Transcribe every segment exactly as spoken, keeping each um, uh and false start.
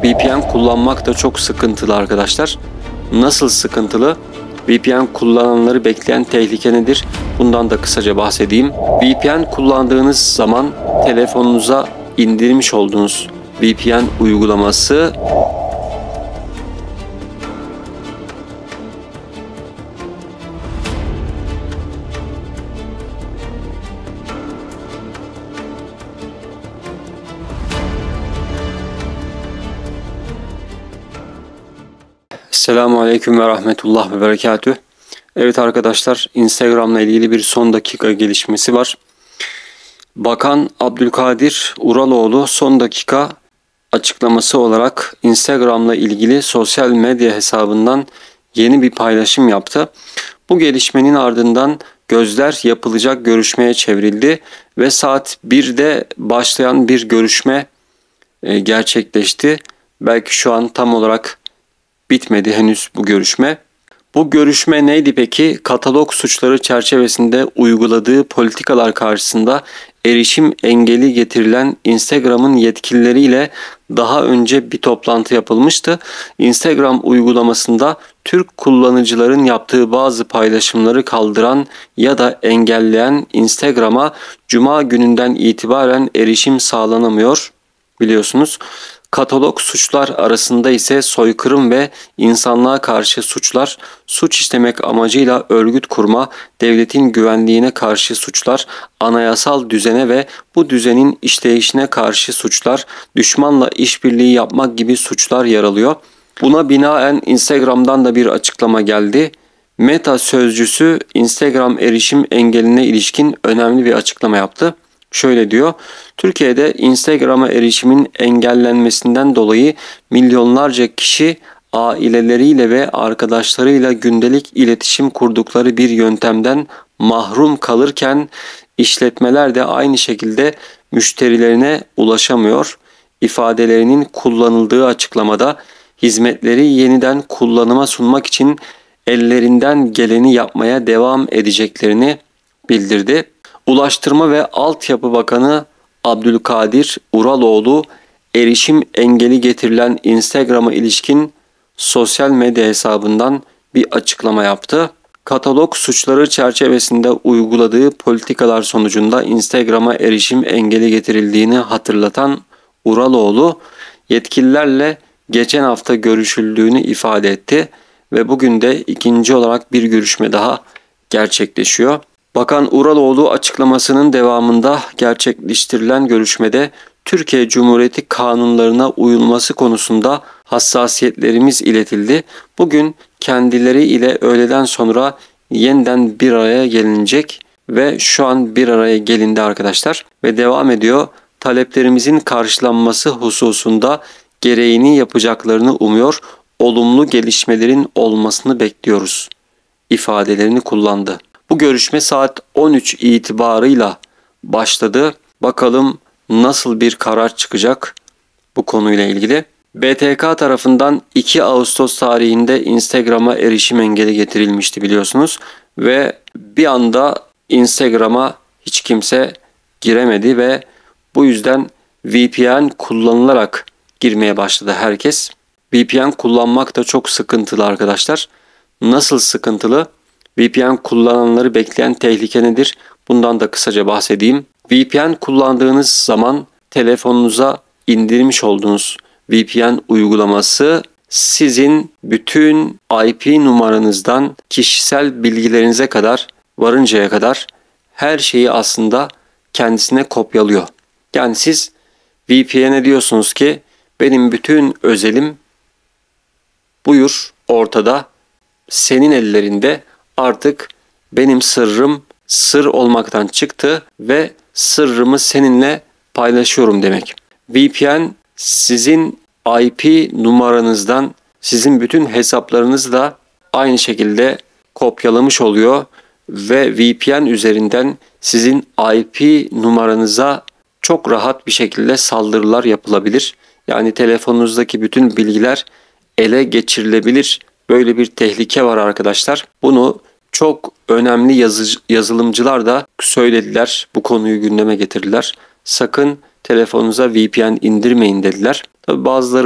V P N kullanmak da çok sıkıntılı arkadaşlar. Nasıl sıkıntılı? V P N kullananları bekleyen tehlike nedir? Bundan da kısaca bahsedeyim. V P N kullandığınız zaman telefonunuza indirmiş olduğunuz V P N uygulaması Selamun Aleyküm ve Rahmetullah ve Berekatüh. Evet arkadaşlar, Instagram'la ilgili bir son dakika gelişmesi var. Bakan Abdülkadir Uraloğlu son dakika açıklaması olarak Instagram'la ilgili sosyal medya hesabından yeni bir paylaşım yaptı. Bu gelişmenin ardından gözler yapılacak görüşmeye çevrildi ve saat birde başlayan bir görüşme gerçekleşti. Belki şu an tam olarak bitmedi henüz bu görüşme. Bu görüşme neydi peki? Katalog suçları çerçevesinde uyguladığı politikalar karşısında erişim engeli getirilen Instagram'ın yetkilileriyle daha önce bir toplantı yapılmıştı. Instagram uygulamasında Türk kullanıcıların yaptığı bazı paylaşımları kaldıran ya da engelleyen Instagram'a Cuma gününden itibaren erişim sağlanamıyor biliyorsunuz. Katalog suçlar arasında ise soykırım ve insanlığa karşı suçlar, suç işlemek amacıyla örgüt kurma, devletin güvenliğine karşı suçlar, anayasal düzene ve bu düzenin işleyişine karşı suçlar, düşmanla işbirliği yapmak gibi suçlar yer alıyor. Buna binaen Instagram'dan da bir açıklama geldi. Meta sözcüsü Instagram erişim engeline ilişkin önemli bir açıklama yaptı. Şöyle diyor, Türkiye'de Instagram'a erişimin engellenmesinden dolayı milyonlarca kişi aileleriyle ve arkadaşlarıyla gündelik iletişim kurdukları bir yöntemden mahrum kalırken işletmeler de aynı şekilde müşterilerine ulaşamıyor. İfadelerinin kullanıldığı açıklamada hizmetleri yeniden kullanıma sunmak için ellerinden geleni yapmaya devam edeceklerini bildirdi. Ulaştırma ve Altyapı Bakanı Abdülkadir Uraloğlu erişim engeli getirilen Instagram'a ilişkin sosyal medya hesabından bir açıklama yaptı. Katalog suçları çerçevesinde uyguladığı politikalar sonucunda Instagram'a erişim engeli getirildiğini hatırlatan Uraloğlu yetkililerle geçen hafta görüşüldüğünü ifade etti ve bugün de ikinci olarak bir görüşme daha gerçekleşiyor. Bakan Uraloğlu açıklamasının devamında gerçekleştirilen görüşmede Türkiye Cumhuriyeti kanunlarına uyulması konusunda hassasiyetlerimiz iletildi. Bugün kendileri ile öğleden sonra yeniden bir araya gelinecek ve şu an bir araya gelindi arkadaşlar ve devam ediyor. Taleplerimizin karşılanması hususunda gereğini yapacaklarını umuyor, olumlu gelişmelerin olmasını bekliyoruz ifadelerini kullandı. Bu görüşme saat on üç itibarıyla başladı. Bakalım nasıl bir karar çıkacak bu konuyla ilgili. B T K tarafından iki Ağustos tarihinde Instagram'a erişim engeli getirilmişti biliyorsunuz. Ve bir anda Instagram'a hiç kimse giremedi ve bu yüzden V P N kullanılarak girmeye başladı herkes. V P N kullanmak da çok sıkıntılı arkadaşlar. Nasıl sıkıntılı? V P N kullananları bekleyen tehlike nedir? Bundan da kısaca bahsedeyim. V P N kullandığınız zaman telefonunuza indirmiş olduğunuz V P N uygulaması sizin bütün I P numaranızdan kişisel bilgilerinize kadar varıncaya kadar her şeyi aslında kendisine kopyalıyor. Yani siz V P N'e diyorsunuz ki benim bütün özelim buyur ortada, senin ellerinde. Artık benim sırrım sır olmaktan çıktı ve sırrımı seninle paylaşıyorum demek. V P N sizin I P numaranızdan sizin bütün hesaplarınızı da aynı şekilde kopyalamış oluyor ve V P N üzerinden sizin I P numaranıza çok rahat bir şekilde saldırılar yapılabilir. Yani telefonunuzdaki bütün bilgiler ele geçirilebilir. Böyle bir tehlike var arkadaşlar. Bunu çok önemli yazı, yazılımcılar da söylediler. Bu konuyu gündeme getirdiler. Sakın telefonunuza V P N indirmeyin dediler. Tabi bazıları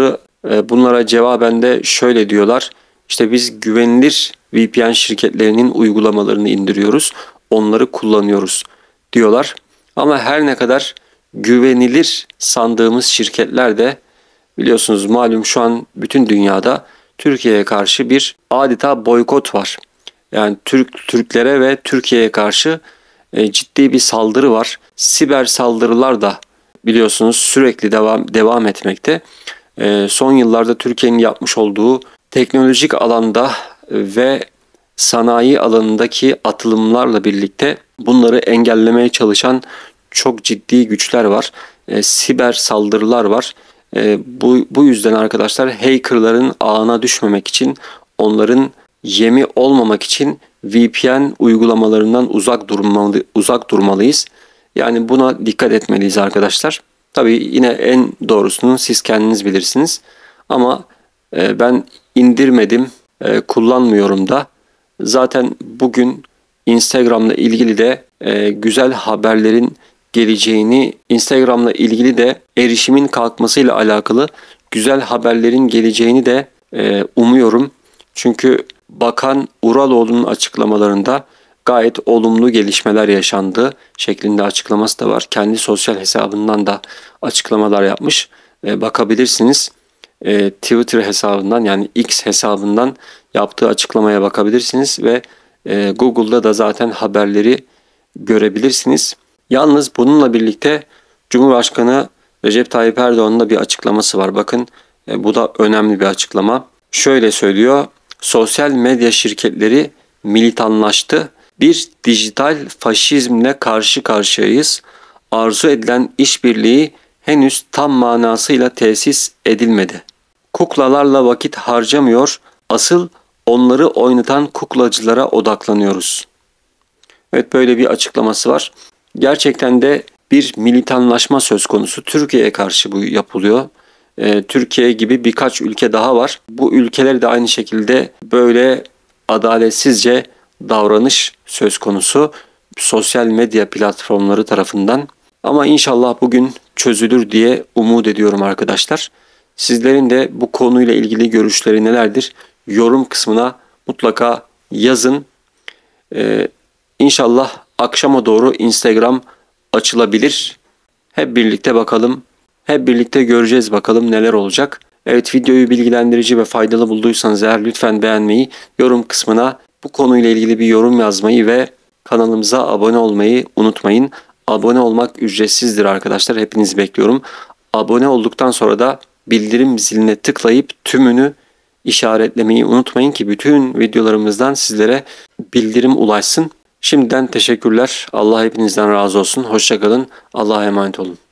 Bunlara cevaben de şöyle diyorlar. İşte biz güvenilir V P N şirketlerinin uygulamalarını indiriyoruz. Onları kullanıyoruz diyorlar. Ama her ne kadar güvenilir sandığımız şirketler de biliyorsunuz malum şu an bütün dünyada Türkiye'ye karşı bir adeta boykot var. Yani Türk Türklere ve Türkiye'ye karşı e, ciddi bir saldırı var. Siber saldırılar da biliyorsunuz sürekli devam devam etmekte. E, son yıllarda Türkiye'nin yapmış olduğu teknolojik alanda ve sanayi alanındaki atılımlarla birlikte bunları engellemeye çalışan çok ciddi güçler var. E, siber saldırılar var. E, bu, bu yüzden arkadaşlar hackerların ağına düşmemek için, onların yemi olmamak için V P N uygulamalarından uzak durmalı, uzak durmalıyız. Yani buna dikkat etmeliyiz arkadaşlar. Tabii yine en doğrusunu siz kendiniz bilirsiniz. Ama e, ben indirmedim, e, kullanmıyorum da. Zaten bugün Instagram'la ilgili de e, güzel haberlerin geleceğini, Instagram'la ilgili de erişimin kalkmasıyla alakalı güzel haberlerin geleceğini de e, umuyorum. Çünkü Bakan Uraloğlu'nun açıklamalarında gayet olumlu gelişmeler yaşandı şeklinde açıklaması da var. Kendi sosyal hesabından da açıklamalar yapmış. E, bakabilirsiniz. E, Twitter hesabından yani X hesabından yaptığı açıklamaya bakabilirsiniz ve e, Google'da da zaten haberleri görebilirsiniz. Yalnız bununla birlikte Cumhurbaşkanı Recep Tayyip Erdoğan'ın da bir açıklaması var. Bakın e, bu da önemli bir açıklama. Şöyle söylüyor. Sosyal medya şirketleri militanlaştı. Bir dijital faşizmle karşı karşıyayız. Arzu edilen işbirliği henüz tam manasıyla tesis edilmedi. Kuklalarla vakit harcamıyor, asıl onları oynatan kuklacılara odaklanıyoruz. Evet, böyle bir açıklaması var. Gerçekten de bir militanlaşma söz konusu. Türkiye'ye karşı bu yapılıyor. Ee, Türkiye gibi birkaç ülke daha var. Bu ülkeler de aynı şekilde böyle adaletsizce davranış söz konusu sosyal medya platformları tarafından. Ama inşallah bugün çözülür diye umut ediyorum arkadaşlar. Sizlerin de bu konuyla ilgili görüşleri nelerdir? Yorum kısmına mutlaka yazın. Ee, İnşallah akşama doğru Instagram açılabilir. Hep birlikte bakalım. Hep birlikte göreceğiz bakalım neler olacak. Evet, videoyu bilgilendirici ve faydalı bulduysanız eğer lütfen beğenmeyi, yorum kısmına bu konuyla ilgili bir yorum yazmayı ve kanalımıza abone olmayı unutmayın. Abone olmak ücretsizdir arkadaşlar. Hepinizi bekliyorum. Abone olduktan sonra da bildirim ziline tıklayıp tümünü işaretlemeyi unutmayın ki bütün videolarımızdan sizlere bildirim ulaşsın. Şimdiden teşekkürler. Allah hepinizden razı olsun. Hoşça kalın. Allah'a emanet olun.